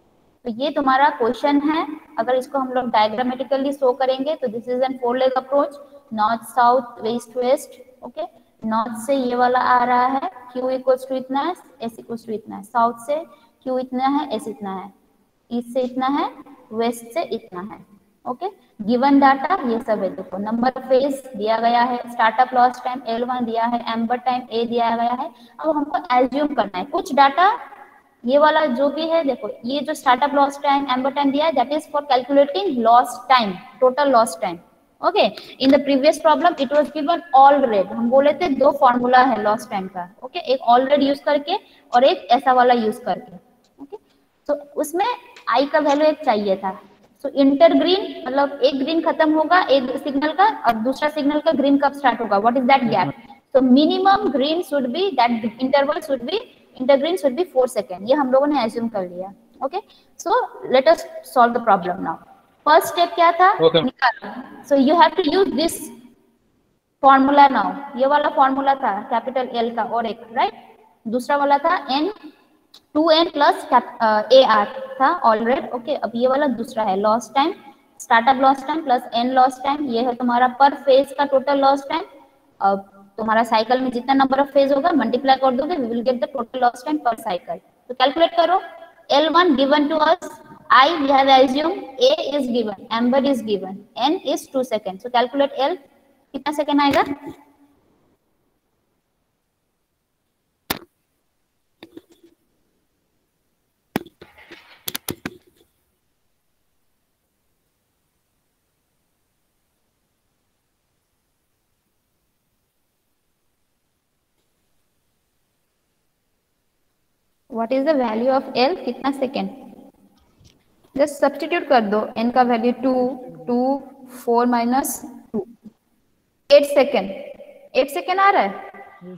तो ये तुम्हारा क्वेश्चन है। अगर इसको हम लोग डायग्रामेटिकली शो करेंगे तो this is an four leg approach, north south west west. Okay north से ये वाला आ रहा है Q इक्वल्स टू इतना है, S इक्वल्स टू इतना है, साउथ से Q इतना है, S इतना है, ईस्ट से इतना है, वेस्ट से इतना है। ओके गिवन डाटा ये सब है। देखो नंबर ऑफ फेज दिया गया है, स्टार्टअप लॉस टाइम L1 दिया है, एम्बर टाइम A दिया गया है। अब हमको एज्यूम करना है कुछ डाटा, ये वाला जो भी है देखो ये जो startup loss time amber time दिया है that is for calculating loss time, total loss time. Okay in the previous problem it was given all red, हम बोले थे दो फॉर्मूला है लॉस टाइम का। ओके एक ऑल रेड यूज करके और एक ऐसा वाला यूज करके। ओके तो उसमें आई का वैल्यू एक चाहिए था। सो इंटर ग्रीन मतलब एक ग्रीन खत्म होगा एक सिग्नल का और दूसरा सिग्नल का ग्रीन कब स्टार्ट होगा, what is that gap. So minimum green should be that interval should be intergreen should be 4 second, ये हम लोगों ने एज्यूम कर लिया। Okay, so let us solve the problem now. First step क्या था, निकालना। So you have to use this formula now, ये वाला फॉर्मूला था कैपिटल एल का और एक, राइट। दूसरा वाला था n 2n plus A R था ऑलरेडी। ओके, अब ये वाला दूसरा है loss time, startup loss time plus N loss time, ये है तुम्हारा पर फेज का टोटल लॉस टाइम। अब तुम्हारा साइकिल में जितना नंबर ऑफ फेज होगा मल्टीप्लाई कर दोगे, we will get the total loss time per cycle. तो कैलकुलेट करो। L1 given to us, I we have assumed A is given, Amber is given, N is 2 seconds. So calculate L, कितना second आएगा? What is the value of L? कितना second? Just substitute कर दो, n का value 2, 2, 4 minus 2, 8 second. 8 second आ रहा है?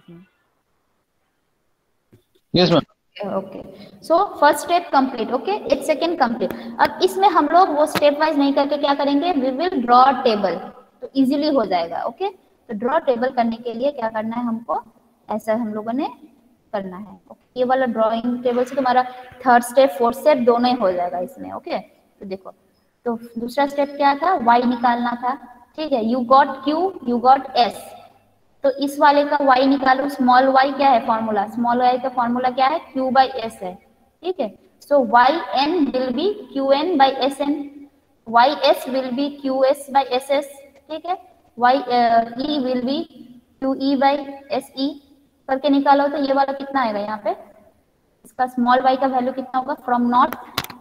Yes ma'am. Okay, so first step complete. Okay, 8 second complete. अब इसमें हम लोग वो स्टेप वाइज नहीं करके क्या करेंगे, वी विल ड्रॉ टेबल, तो इजीली हो जाएगा। ओके, तो ड्रॉ टेबल करने के लिए क्या करना है हमको, ऐसा हम लोगों ने करना है। ओके, ये वाला ड्राइंग टेबल से तुम्हारा थर्ड स्टेप फोर्थ स्टेप दोनों ही हो जाएगा इसमें। ओके, तो देखो, तो दूसरा स्टेप क्या था, y निकालना था। ठीक है, you got q, you got s, तो इस वाले का y निकालो। स्मॉल y क्या है फॉर्मूला, स्मॉल y का फॉर्मूला क्या है, q by s है। ठीक है, so yn will be qn by sn, ys will be qs by ss। ठीक है, e will be qe by se करके निकालो। तो ये वाला कितना आएगा यहाँ पे, इसका स्मॉल y का वैल्यू कितना होगा, फ्रॉम नॉट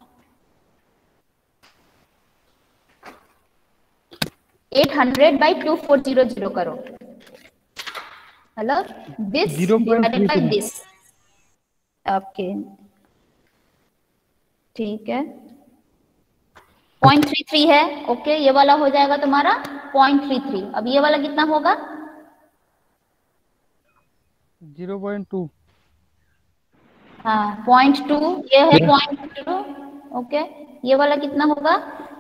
800 by 2400 करो, मतलब this divided by this। Okay, ठीक है, 0.33 है। ओके, ये वाला हो जाएगा तुम्हारा 0.33। अब ये वाला कितना होगा, 0.2। हाँ 0.2, ये है 0.2। ओके, ये वाला कितना होगा,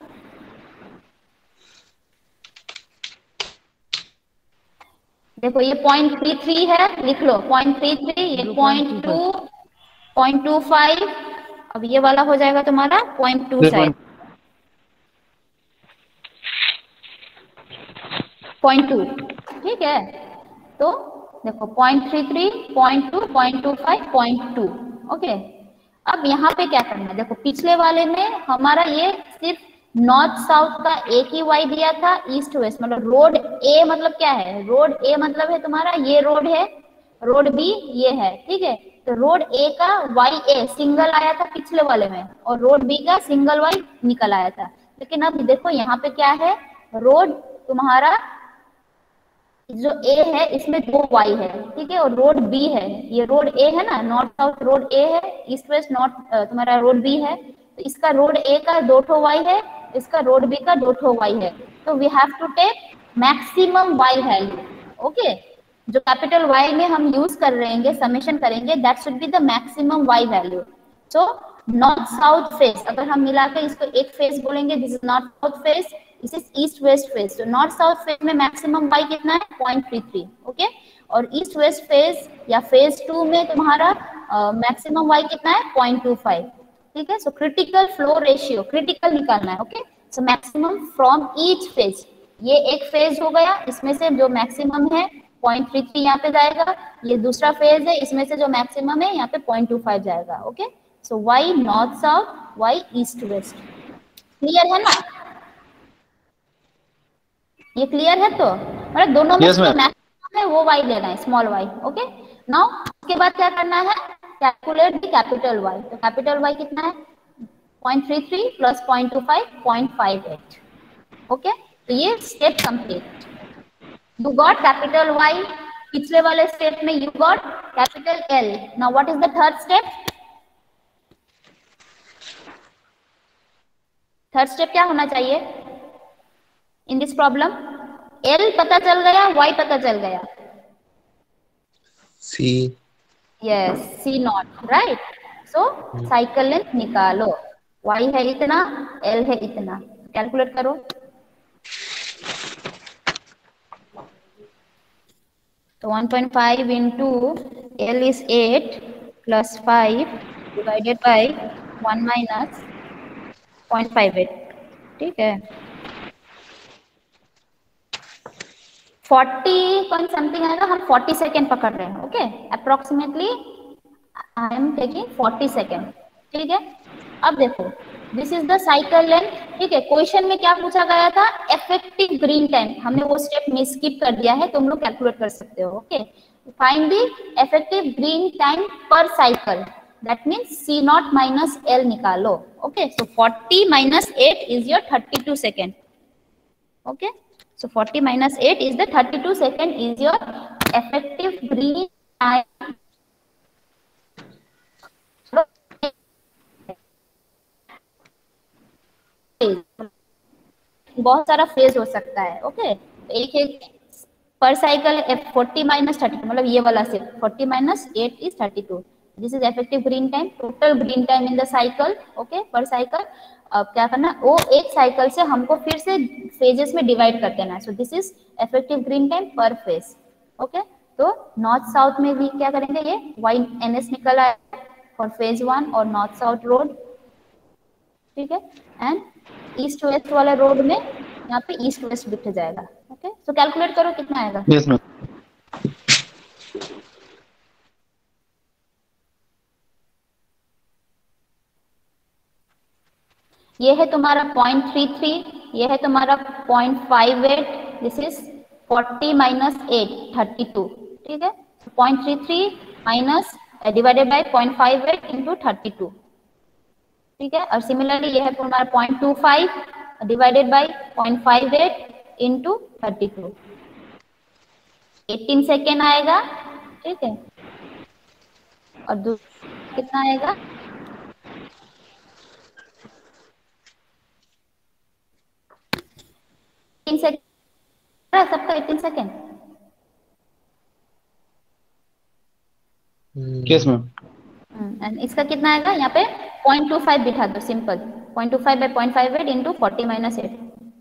देखो ये 0.33 है, लिख लो 0.33, ये 0.2, 0.25, अब ये वाला हो जाएगा तुम्हारा 0.2 साइड 0.2। ठीक है, तो देखो 0.33, 0.2, 0.25, 0.2। ओके, अब यहाँ पे क्या करना है, देखो पिछले वाले में हमारा ये सिर्फ नॉर्थ साउथ का एक ही वाई दिया था, ईस्ट वेस्ट मतलब रोड ए मतलब क्या है, रोड ए मतलब है तुम्हारा ये रोड है, रोड बी ये है। ठीक है, तो रोड ए का वाई ए सिंगल आया था पिछले वाले में, और रोड बी का सिंगल वाई निकल आया था। लेकिन अब देखो यहाँ पे क्या है, रोड तुम्हारा जो ए है इसमें 2 वाई है। ठीक है, और रोड बी है, ये रोड ए है ना, नॉर्थ साउथ रोड ए है, ईस्ट वेस्ट नॉर्थ तुम्हारा रोड बी है। तो इसका रोड ए का 2 ठो वाई है, इसका रोड बी का 2 ठो वाई है। तो we have to take maximum Y value. Okay, जो कैपिटल वाई में हम यूज कर रहे हैं, समेशन करेंगे, that should be the maximum Y value. So north south face, अगर हम मिलाकर इसको एक फेस बोलेंगे, this is north south face, this is east west face. तो नॉर्थ साउथ फेस में मैक्सिमम वाई कितना है, 0.33। ओके, और ईस्ट वेस्ट फेस या फेज 2 में तुम्हारा मैक्सिमम वाई कितना है, 0.25। ठीक है, so critical flow ratio critical निकालना है। Okay, so maximum from each phase, ये एक फेज हो गया, इसमें से जो मैक्सिमम है 0.33 यहाँ पे जाएगा, ये दूसरा फेज है, इसमें से जो मैक्सिमम है यहाँ पे 0.25 जाएगा। Okay, so Y north south, Y east west. Clear है ना, ये क्लियर है? तो मतलब दोनों में जो मैक्सिमम है वो वाई लेना है, स्मॉल वाई। ओके, नाउ उसके बाद क्या करना है, कैलकुलेट द कैपिटल वाई। तो कैपिटल वाई कितना है, 0.33 प्लस 0.25, 0.58। ओके, तो ये step complete. You got capital Y, पिछले वाले स्टेप में you got capital L. Now what is the third step, third step क्या होना चाहिए इन दिस प्रॉब्लम, एल पता चल गया, वाई पता चल गया, C yes C naught right. So cycle length निकालो. y है इतना, l है इतना, कैलकुलेट करो. तो 1.5 into l is 8 plus 5 divided by 1 minus 0.58. ठीक है. 40 पॉइंट समथिंग आएगा. हम 40 सेकेंड पकड़ रहे हैं. Okay, approximately I am taking 40 second. ठीक है. अब देखो, this is the cycle length. ठीक है. क्वेश्चन में क्या पूछा गया था? Effective green time. हमने वो स्टेप में स्किप कर दिया है, तुम लोग कैलकुलेट कर सकते हो. Okay, find the effective green time per cycle. That means C naught minus L निकालो. Okay, so 40 minus 8 is your 32 second. Okay, so 40 minus 8 is the 32 second is your effective green time. बहुत सारा phase हो सकता है. Okay, तो एक एक पर साइकिल 40 minus 32, मतलब ये वाला सिर्फ 40 minus 8 is 32. This is effective green time, total green time in the cycle. Okay, per cycle. अब क्या करना, वो एक साइकिल से हमको फिर से फेजेस में डिवाइड कर देना है. So this is effective green time per phase. Okay, तो नॉर्थ साउथ में भी क्या करेंगे, ये YNS निकल आया फॉर फेज 1 और नॉर्थ साउथ रोड. ठीक है. एंड ईस्ट वेस्ट वाले रोड में यहाँ पे ईस्ट वेस्ट बिट जाएगा. ओके, सो कैलकुलेट करो कितना आएगा. Yes ma'am. ये है तुम्हारा 0.33, ये है तुम्हारा 0.58. This is 40 minus 8 32. ठीक है. 0.33 माइनस डिवाइडेड बाय 0.58 into 32. ठीक है. और सिमिलरली ये है तुम्हारा 0.25 डिवाइडेड बाय 0.58 into 32. 18 सेकेंड आएगा. ठीक है. और दूसरा कितना आएगा? 18 सेकेंड. सबका 18 सेकेंड. Yes ma'am. एंड इसका कितना आएगा? यहाँ पे 0.25 बिठा दो. Simple 0.25 by 0.58 into 40 minus 8.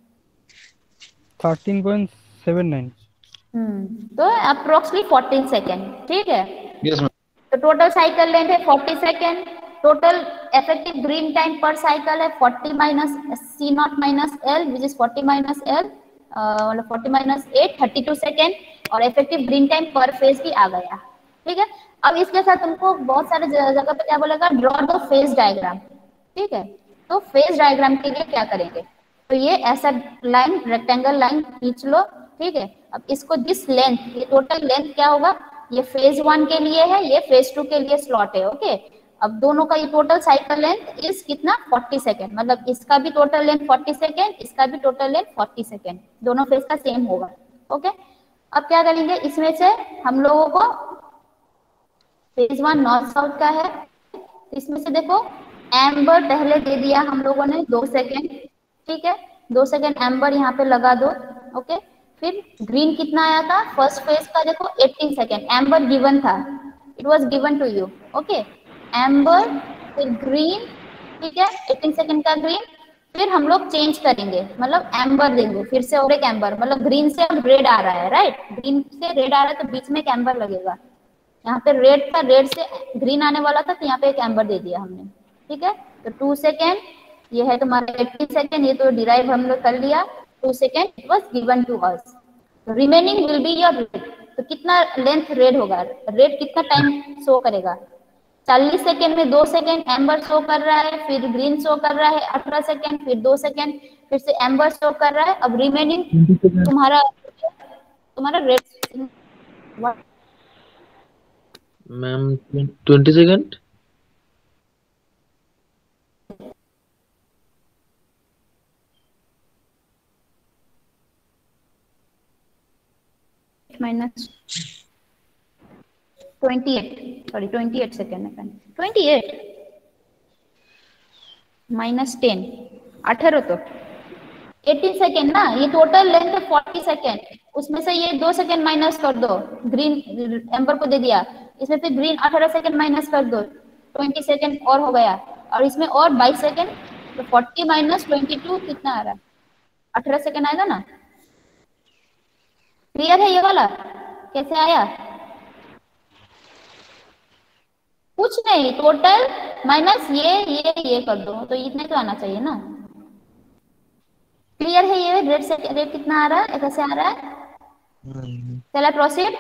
13.79. तो अप्रोक्सीमेटली 14 सेकेंड. ठीक है. Yes ma'am. तो टोटल साइकिल लेंथ है 40 second. Total effective green time per cycle है 40 minus C naught minus L which is 40 minus L, मतलब 40 माइनस 8 32 सेकेंड. और effective green time per phase भी आ गया. ठीक है. अब इसके साथ तुमको बहुत सारे जगह पे क्या बोलेगा, ड्रॉ द फेज डायग्राम. ठीक है. तो फेज डायग्राम के लिए क्या करेंगे, तो ये ऐसा लाइन, रेक्टेंगल लाइन खींच लो. ठीक है. अब इसको दिस लेंथ, ये टोटल लेंथ क्या होगा, ये फेज 1 के लिए है, ये फेज 2 के लिए स्लॉट है. ओके. अब दोनों का ये टोटल साइकिल लेंथ इस कितना 40 सेकेंड, मतलब इसका भी टोटल लेंथ 40 सेकेंड, इसका भी टोटल लेंथ 40 सेकेंड. दोनों फेज का सेम होगा. ओके. अब क्या करेंगे, इसमें से हम लोगों को फेज 1 नॉर्थ साउथ का है. इसमें से देखो एम्बर पहले दे दिया हम लोगों ने 2 सेकेंड. ठीक है. 2 सेकेंड एम्बर यहाँ पे लगा दो. ओके. फिर ग्रीन कितना आया था फर्स्ट फेज का, देखो 18 सेकेंड. एम्बर गिवन था, it was given to you. Okay. Amber फिर ग्रीन. ठीक है. 18 सेकेंड का ग्रीन. फिर हम लोग चेंज करेंगे, मतलब एम्बर देंगे फिर से और एक एम्बर, मतलब ग्रीन से अब रेड आ रहा है. राइट. ग्रीन से रेड आ रहा है तो बीच में एक एम्बर लगेगा. यहाँ पे रेड था, रेड से ग्रीन आने वाला था तो यहाँ पे एक एम्बर दे दिया हमने. ठीक है. तो 2 सेकेंड ये है तुम्हारा 18 सेकेंड, ये तो डिराइव हम लोग कर लिया. 2 second it was given to us. Remaining will be your red. तो कितना लेंथ रेड होगा, रेड कितना टाइम शो करेगा, 40 सेकेंड में 2 सेकेंड एम्बर शो कर रहा है, फिर ग्रीन शो कर रहा है 18 सेकेंड, फिर 2 सेकेंड, फिर से एम्बर शो कर रहा है. अब रिमेनिंग तुम्हारा red ma'am 20 second. minus 28 second. 28 minus 10 18 तो 18 सेकेंड ना. ये टोटल लेंथ है 40 सेकेंड, उसमें से ये 2 सेकेंड माइनस कर दो, ग्रीन एम्बर को दे दिया. इसमें फिर ग्रीन 18 सेकंड माइनस कर दो, 20 सेकंड और हो गया, और इसमें और 22 सेकंड, तो 40 माइनस 22 कितना आ रहा है? 18 सेकंड आएगा ना। क्लियर है ये वाला? कैसे आया? कुछ नहीं, टोटल माइनस ये कर दो, तो इतने तो आना चाहिए ना। क्लियर है ये? रेट से रेट कितना आ रहा है, कैसे आ रहा है? चला प्रोसीड।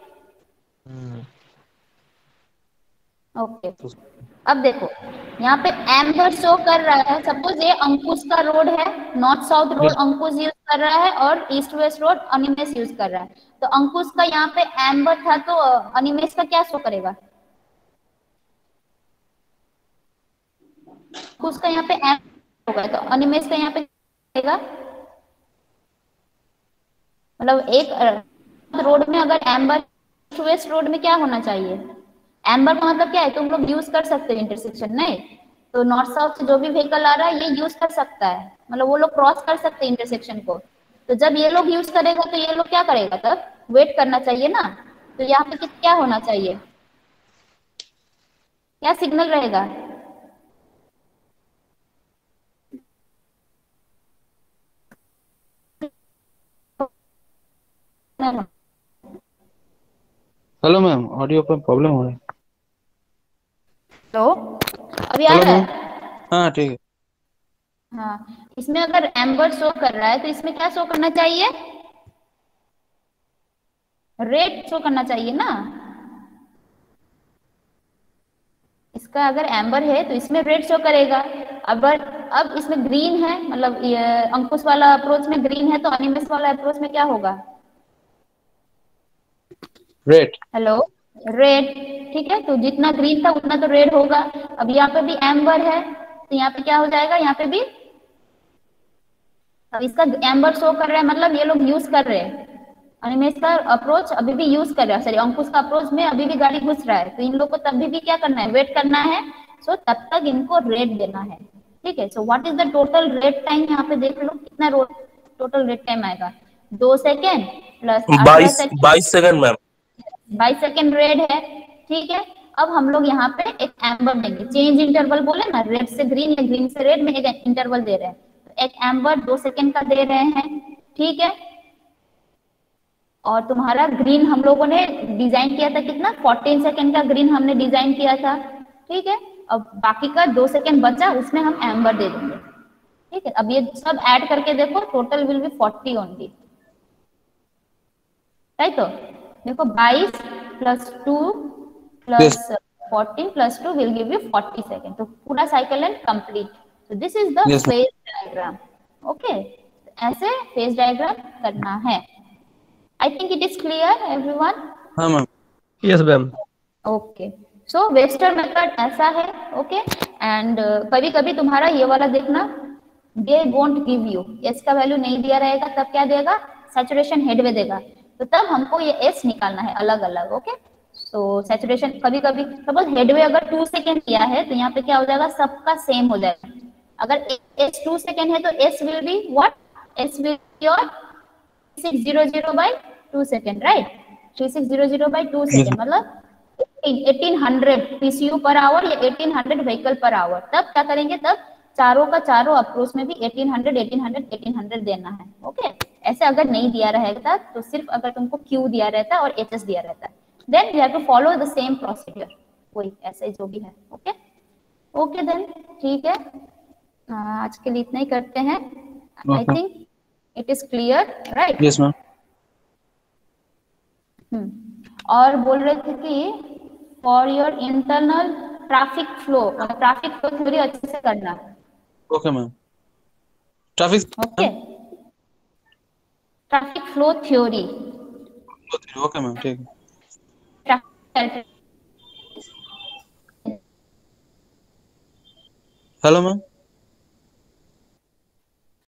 ओके, अब देखो यहाँ पे एम्बर शो कर रहा है। सपोज ये अंकुश का रोड है, north south road Ankush use कर रहा है और east west road Animesh use कर रहा है। तो अंकुश का यहाँ पे एम्बर था, तो अनिमेश का क्या शो करेगा? अंकुश का यहाँ पे एम्बर होगा, तो अनिमेश का यहाँ पे करेगा। मतलब एक रोड में अगर एम्बर, वेस्ट रोड में क्या होना चाहिए? एम्बर का मतलब क्या है? तुम लोग यूज कर सकते हो इंटरसेक्शन, नहीं तो नॉर्थ साउथ से जो भी व्हीकल आ रहा है ये यूज कर सकता है, मतलब वो लोग क्रॉस कर सकते हैं इंटरसेक्शन को। तो जब ये लोग यूज करेगा तो ये लोग क्या करेगा? तब वेट करना चाहिए ना। तो यहाँ पे क्या होना चाहिए? क्या सिग्नल रहेगा? हेलो मैम, ऑडियो पर प्रॉब्लम हो रहा है। तो अभी आ हेलो रहा मैम, है? हाँ ठीक है। हाँ, इसमें अगर एम्बर शो कर रहा है तो इसमें क्या शो करना चाहिए? रेड शो करना चाहिए ना। इसका अगर एम्बर है तो इसमें रेड शो करेगा। अब इसमें ग्रीन है, मतलब ये अंकुश वाला अप्रोच में ग्रीन है, तो अनिमेश वाला अप्रोच में क्या होगा? रेड। Hello, red. ठीक है, तो जितना ग्रीन था उतना तो रेड होगा। अब यहाँ पे भी एम्बर है, तो यहाँ पे क्या हो जाएगा? यहाँ पे भी अब इसका एम्बर शो कर रहा है, मतलब ये लोग यूज कर रहे हैं। अनिमेश का अप्रोच अभी भी यूज कर रहा है, सॉरी अंकुश का अप्रोच में अभी भी गाड़ी घुस रहा है, तो इन लोग को तभी भी क्या करना है? वेट करना है। सो तब तक इनको रेड देना है। ठीक है, so what is the total red time? यहाँ पे देख लो कितना टोटल रेड टाइम आएगा। 2 second plus 18 second, 22 second ma'am. 22 second red है। ठीक है, अब हम लोग यहाँ पे एक एम्बर देंगे, चेंज इंटरवल बोले ना, रेड से ग्रीन या ग्रीन से रेड में एक इंटरवल दे रहे हैं, तो एक एम्बर 2 सेकेंड का दे रहे हैं। ठीक है, और तुम्हारा ग्रीन हम लोगों ने डिजाइन किया था कितना? 14 सेकेंड का ग्रीन हमने डिजाइन किया था। ठीक है, अब बाकी का 2 सेकेंड बचा, उसमें हम एम्बर दे देंगे। ठीक है, अब ये सब ऐड करके देखो, total will be 40 only. Right, तो देखो 22 plus 2 plus 14 plus 2 will give you 40 second. तो पूरा साइकिल एंड कंप्लीट। तो this is the Yes, ma'am. Phase diagram. ओके, ऐसे फेज डायग्राम करना है। I think it is clear everyone? हाँ ma'am. Yes ma'am. Okay, so Webster method ऐसा है। ओके, एंड कभी कभी तुम्हारा ये वाला देखना, they won't give you, S का वैल्यू नहीं दिया रहेगा, तब क्या देगा? सैचुरेशन हेड में देगा, तो तब हमको ये एस निकालना है अलग अलग। ओके, तो सैचुरेशन कभी कभी सपोज हेड में अगर 2 सेकेंड किया है, तो यहाँ पे क्या हो जाएगा? सबका सेम हो जाएगा। अगर एस 2 सेकेंड है तो S will be what? S will be your 3600 by 2 second, right? 3600 by 2 second मतलब 1800 PCU पर आवर या 1800 व्हीकल पर आवर। तब क्या करेंगे? तब चारों का चारों अप्रोच में भी 1800 1800 1800 देना है। ओके, ऐसे अगर नहीं दिया रहेगा तो सिर्फ अगर तुमको Q दिया रहता है और HS दिया रहता है, then you have to follow the same procedure, वही ऐसे जो भी है। ओके ओके देन ठीक है, आज के लिए इतना ही करते हैं। I Okay. Think it is clear, right? Yes ma'am. और बोल रहे थे कि for your internal traffic flow theory अच्छे से करना। Okay ma'am. Traffic. Okay, traffic flow theory. Okay ma'am, ठीक है। Hello ma'am.